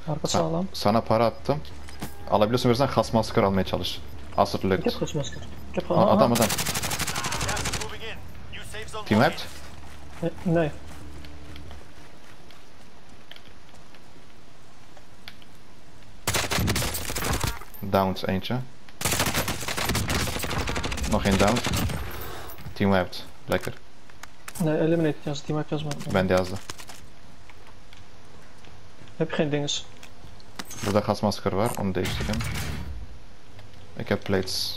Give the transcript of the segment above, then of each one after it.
Arka sağlam. Sana para attım. Alabiliyorsun verirsen has masker almaya çalış. Ik heb Asırlık. gasmasker. Ik heb Adam. Gas is moving in. New safe zone Team located. hebt? Nee. Downs eentje. Nog geen down. Team hebt. Lekker. Nee, eliminate. Ja, team heb je Ben de yazdı. Heb je geen dinges? Burada gasmasker var. Onu değiştireyim. Ik heb plates.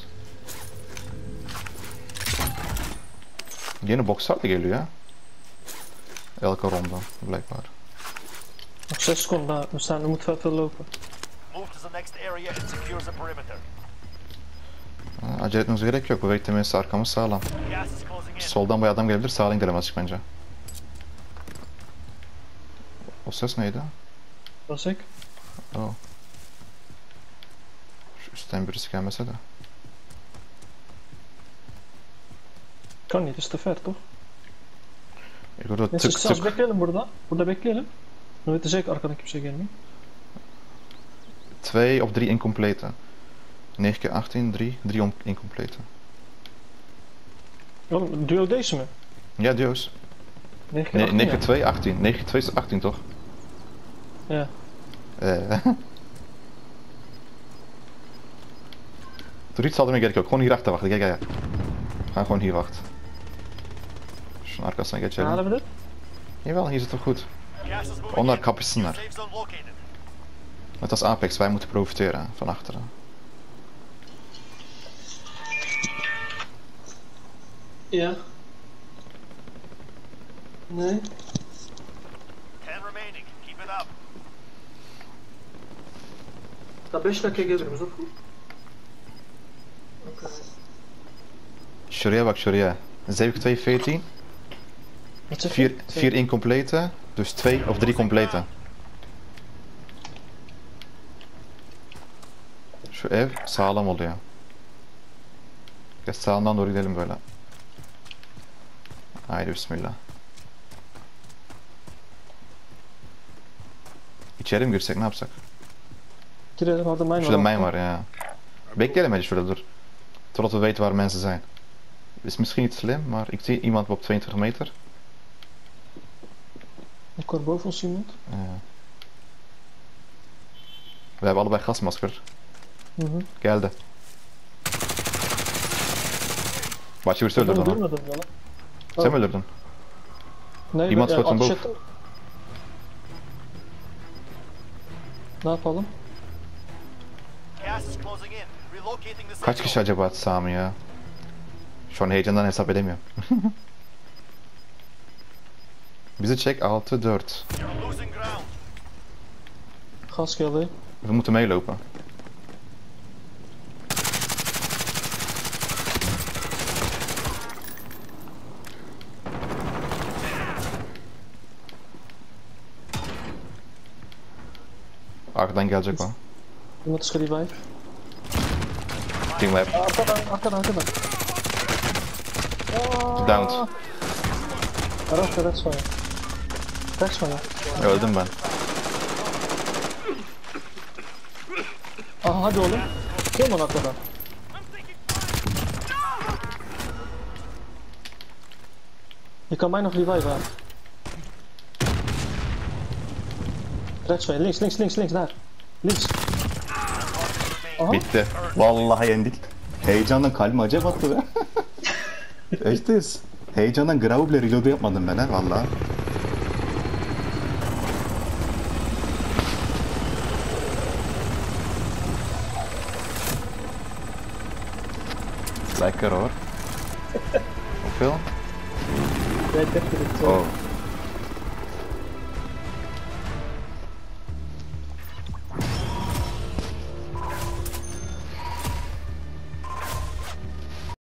Yeni boxer da geliyor ya. Elke ronde blijkbaar. Nog 6 seconden. Nou, we moeten veel lopen. Move to the next area and secure the perimeter. Acele etmemize gerek yok. Bu beklemesi arkamız sağlam. Gas is closing in. Soldan bir adam gelebilir. Sağdan gidelim azıcık bence. O ses neydi? Dat is ik. Oh. Şu üstten birisi gelmese de. Kan niet, is te ver toch? Ik hoorde Neyse tık zelfs tık. bekleyelim burada. Burada bekleyelim. Dan weten zeker arkadan kimse gelmiyor. 2 of 3 incomplete. 9 keer 18, 3 incomplete. Oğlum duo deze mi? Ja, duo's. 9 Nee, 18 9 ya. keer 2, 18. 9 keer 2 is 18 toch? Ja. Doe iets meer gerek yok. Gewoon hier achter wachten. Kijk, kijk. We gaan gewoon hier wachten. Şunun arkasına geçelim. Halen we dit? Jawel, hier zit het goed. Gas is moving Onlar in. kapışsınlar. Safe zone located. Net als Apex, wij moeten profiteren van achteren. Ja. Nee. 10 remaining. Keep it up. Daha 5 dakika gelirim, is dat goed? Oké. Şuraya bak şuraya. Zevk 2, 14. Wat zeg je? 4 incomplete. Dus 2 of 3 complete. Şu ev sağlam oluyor. Gel sağından doğru gidelim böyle. Haydi bismillah. İçeri mi girsek ne yapsak? Girelim, hadden mijn Şurada mijn var ya. Bekleyelim hadi şurada dur. Totdat we weten waar mensen zijn. Is misschien niet slim, maar ik zie iemand op 22 meter. Ik hoor boven ons iemand. We hebben allebei gasmasker. Geldi. Başka birisi öldürdü onu. Durmadım ya lan. Sen mi öldürdün? Nee, Iemand ja, schoot hem ateş boven. ettim. Ne yapalım? Gas is closing in. Relocating the safe Kaç kişi zone. acaba Sami ya? Şu an heyecandan hesap edemiyorum. Bizi çek 6-4. You're losing ground. Gas geldi. We moeten meelopen. Arkadan gelecek o. Iemand is gerevive. Team lab. Arkadan. Downed. Rechts van je. Rechts van je. Öldüm ben. Aha hadi oğlum. Kim lan arkadan? Je kan mij nog revive aan. Rechts van je. Links, daar. Links. Aha. Bitti. Vallahi yendik. Heyecandan kalbim acayip attı be. Eşteyiz. Heyecandan gravu bile reload yapmadım ben ha vallahi. Lekker hoor. Hoeveel? Jij hebt het. Oh.